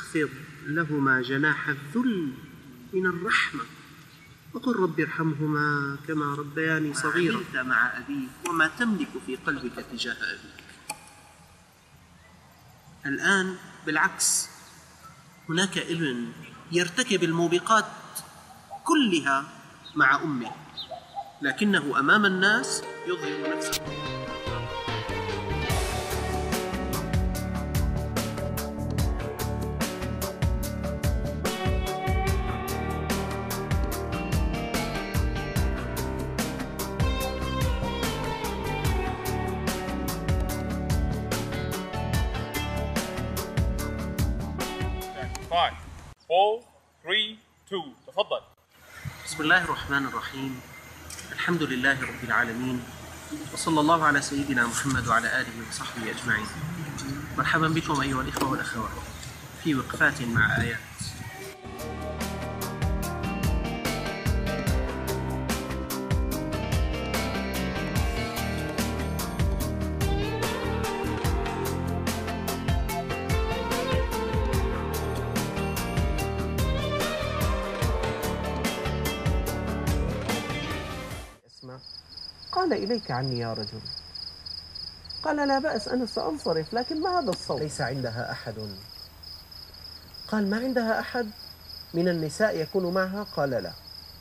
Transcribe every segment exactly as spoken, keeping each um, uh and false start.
واخفض لهما جناح الذل من الرحمة وقل رب ارحمهما كما ربياني صغيرا. عملت مع أبيك وما تملك في قلبك تجاه أبيك. الآن بالعكس، هناك ابن يرتكب الموبقات كلها مع أمه، لكنه أمام الناس يظهر نفسه. five, four, three, two. تفضل. بسم الله الرحمن الرحيم. الحمد لله رب العالمين، وصلى الله على سيدنا محمد وعلى آله وصحبه أجمعين. مرحبا بكم أيها الإخوة والأخوات في وقفات مع آيات. قال إليك عني يا رجل. قال لا بأس أنا سأنصرف، لكن ما هذا الصوت؟ ليس عندها أحد. قال ما عندها أحد من النساء يكون معها؟ قال لا.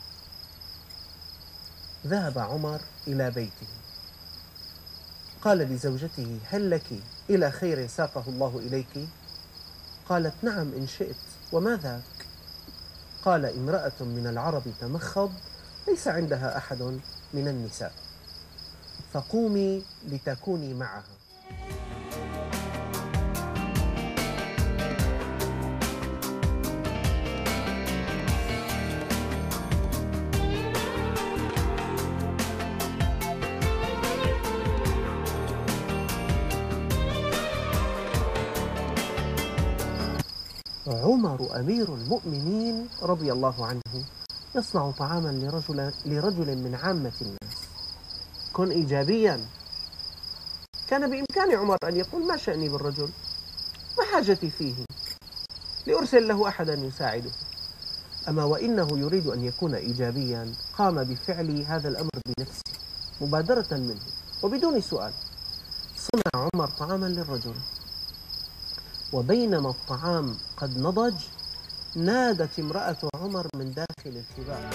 ذهب عمر إلى بيته، قال لزوجته هل لك إلى خير ساقه الله إليك؟ قالت نعم إن شئت. وما ذاك؟ قال امرأة من العرب تمخض ليس عندها أحد من النساء، فقومي لتكوني معها. عمر أمير المؤمنين رضي الله عنه يصنع طعاما لرجل, لرجل من عامة الناس. كن إيجابيا. كان بإمكان عمر أن يقول ما شأني بالرجل، ما حاجتي فيه، لأرسل له أحدا يساعده. أما وإنه يريد أن يكون إيجابيا، قام بفعل هذا الأمر بنفسه مبادرة منه وبدون سؤال. صنع عمر طعاما للرجل، وبينما الطعام قد نضج نادت امرأة عمر من داخل الخباء.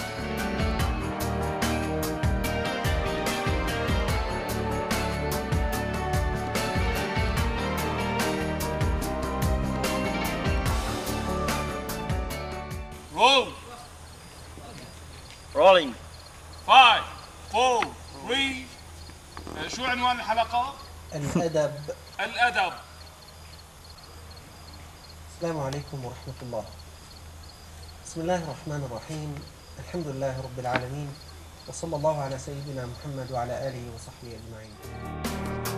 Roll. Rolling. five, four, three. شو عنوان الحلقة؟ الأدب. الأدب. السلام عليكم ورحمة الله. بسم الله الرحمن الرحيم. الحمد لله رب العالمين، وصلى الله على سيدنا محمد وعلى آله وصحبه أجمعين.